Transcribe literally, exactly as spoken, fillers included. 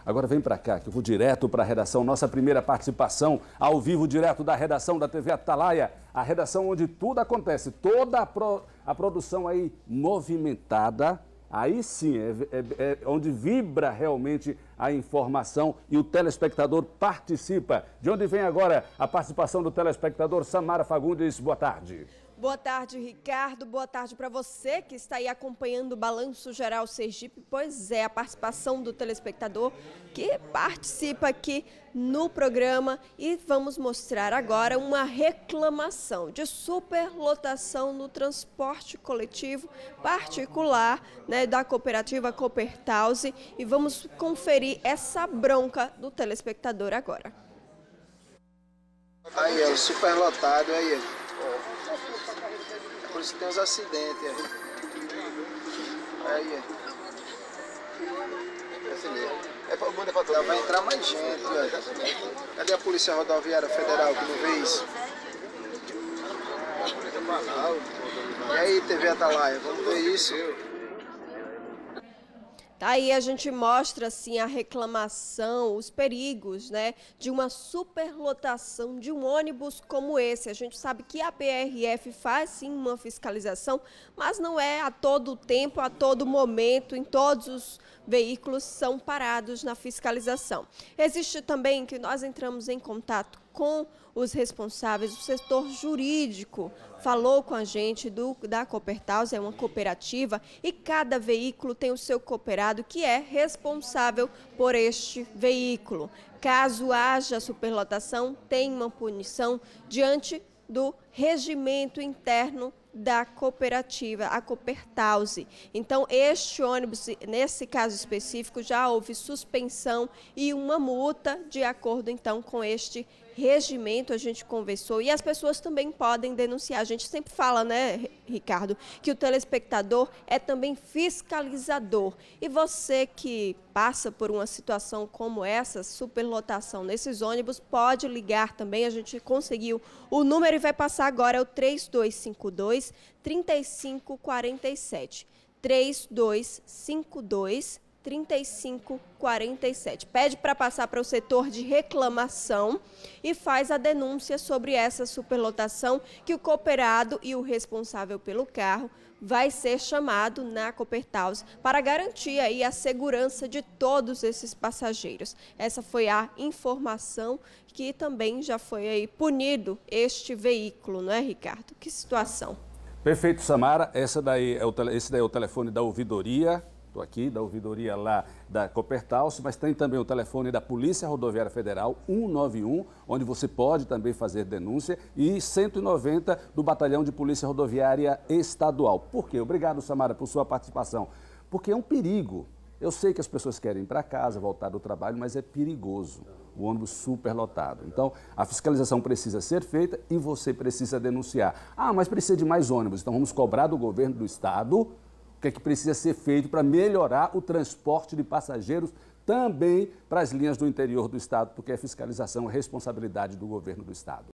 Agora vem para cá, que eu vou direto para a redação. Nossa primeira participação ao vivo, direto da redação da T V Atalaia. A redação onde tudo acontece, toda a, pro, a produção aí movimentada. Aí sim, é, é, é onde vibra realmente a informação e o telespectador participa. De onde vem agora a participação do telespectador Samara Fagundes? Boa tarde. Boa tarde, Ricardo. Boa tarde para você que está aí acompanhando o Balanço Geral Sergipe. Pois é, a participação do telespectador que participa aqui no programa e vamos mostrar agora uma reclamação de superlotação no transporte coletivo particular, né, da cooperativa Copertause, e vamos conferir essa bronca do telespectador agora. Aí, é o superlotado aí. Por isso que tem os acidentes aí. Aí, é pra bunda pra todo. Vai entrar mais gente, velho. Cadê a Polícia Rodoviária Federal que não vê isso? E aí, T V Atalaia, vamos ver isso? Aí a gente mostra assim a reclamação, os perigos, né, de uma superlotação de um ônibus como esse. A gente sabe que a P R F faz sim uma fiscalização, mas não é a todo tempo, a todo momento, em todos os veículos são parados na fiscalização. Existe também que nós entramos em contato com os responsáveis, o setor jurídico falou com a gente do, da Copertause, é uma cooperativa, e cada veículo tem o seu cooperado que é responsável por este veículo. Caso haja superlotação, tem uma punição diante do regimento interno da cooperativa, a Copertause. Então, este ônibus, nesse caso específico, já houve suspensão e uma multa de acordo, então, com este regimento. A gente conversou e as pessoas também podem denunciar. A gente sempre fala, né, Ricardo, que o telespectador é também fiscalizador. E você que passa por uma situação como essa, superlotação nesses ônibus, pode ligar também. A gente conseguiu o número e vai passar agora, é o três dois cinco dois, três cinco quatro sete. três dois cinco dois, três cinco quatro sete. Pede para passar para o setor de reclamação e faz a denúncia sobre essa superlotação, que o cooperado e o responsável pelo carro vai ser chamado na Copertause para garantir aí a segurança de todos esses passageiros. Essa foi a informação, que também já foi aí punido este veículo, não é, Ricardo? Que situação. Perfeito, Samara. Essa daí é o tele, esse daí é o telefone da ouvidoria. Estou aqui, da ouvidoria lá da Copertause, mas tem também o telefone da Polícia Rodoviária Federal, cento e noventa e um, onde você pode também fazer denúncia, e cento e noventa do Batalhão de Polícia Rodoviária Estadual. Por quê? Obrigado, Samara, por sua participação. Porque é um perigo. Eu sei que as pessoas querem ir para casa, voltar do trabalho, mas é perigoso o ônibus superlotado. Então, a fiscalização precisa ser feita e você precisa denunciar. Ah, mas precisa de mais ônibus. Então, vamos cobrar do governo do estado o que é que precisa ser feito para melhorar o transporte de passageiros também para as linhas do interior do estado, porque a fiscalização é responsabilidade do governo do estado.